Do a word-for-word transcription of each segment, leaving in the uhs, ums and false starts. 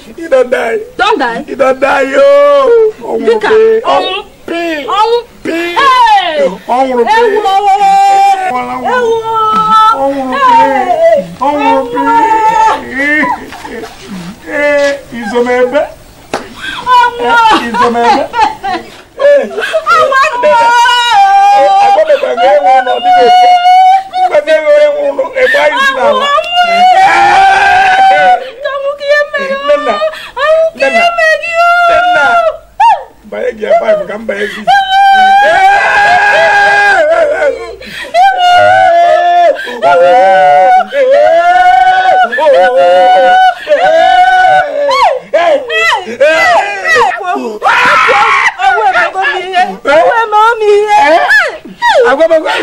He don't die. Don't die. He don't die, yo. Look at um, pay. Um, pay. Hey. On pay. On pay. Eh, he's a member. He's a member. Eh, I'm going to go on the way. But they were on a bicycle now. Don't give me. Nana. Nana. By a year, five come by. I'm going to go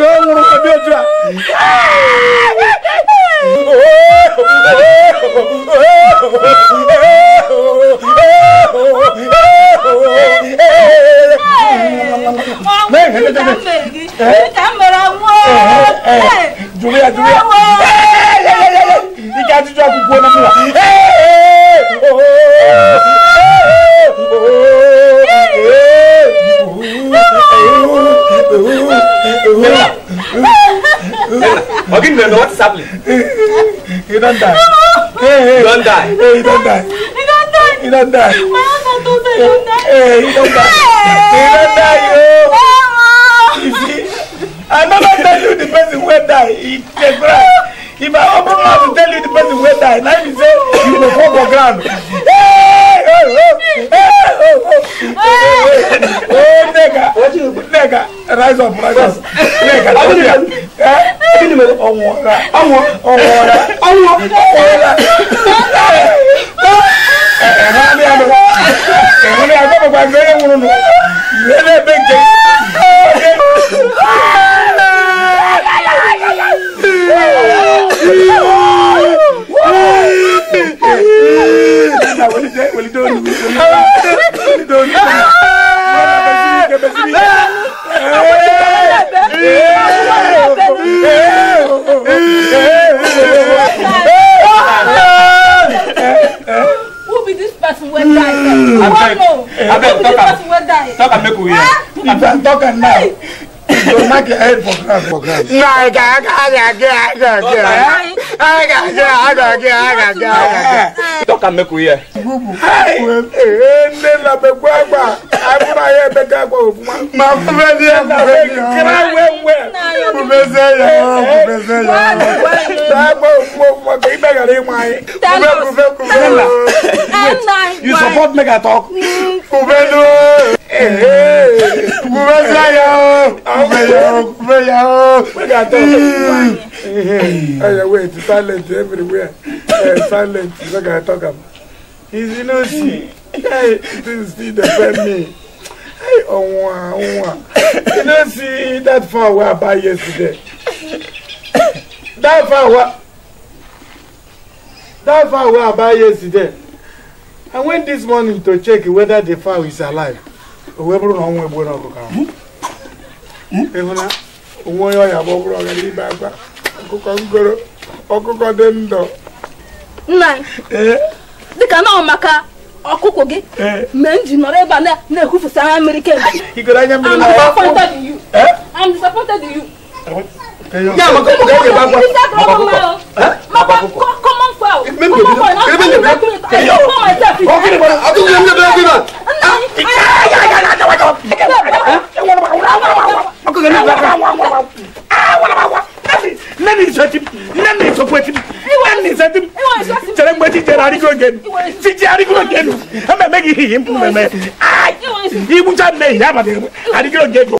Julia, Julia. You got to drop the I didn't know what's happening. He don't die. He don't die. He don't die. He don't die. He don't die. He don't die. He don't die. You see, I never tell you the person who die. He takes right. If I open my mouth to tell you the person who die, now you say you go fall for ground. Hey, oh, oh, oh, oh, nigga, what you, nigga, rise up, rise up, nigga, what you, eh? Oh, water, oh, water, oh, water, oh, water, oh, who be this person when die? I bet talk talk and make we hear. Talk and now. Don't knock your head for crap for crap. No, I got I got I got I got I got I got I got I got talk and make we hear. Hey, never be gbagba. I put my head back up. My friend here, my friend. Cry well well. Professor, yeah, professor, yeah. That mo mo be beg at him why. You support me to talk. Professor. Hey, professor, yeah. Hey, wait, silent everywhere. Silent, look at talk about. He's you know, see, hey, this is defend me. Hey, oh, wow, oh, wow. You know, see, that far where I buy yesterday. That far where, that far where I buy yesterday. I went this morning to check whether the fowl is alive. Whoever knows where we're going to come. One year, I'm going to be back. I'm going to go to the nine. The canal maca or cookie. Men do not ever know who for some American. He could have been disappointed in you. I'm disappointed in you. Yeah, come on, well. Let me shut him. Let me support him. Let me set him. Tell him what he did. I go again. I go again. I'm making him. I he would have made that. I go again.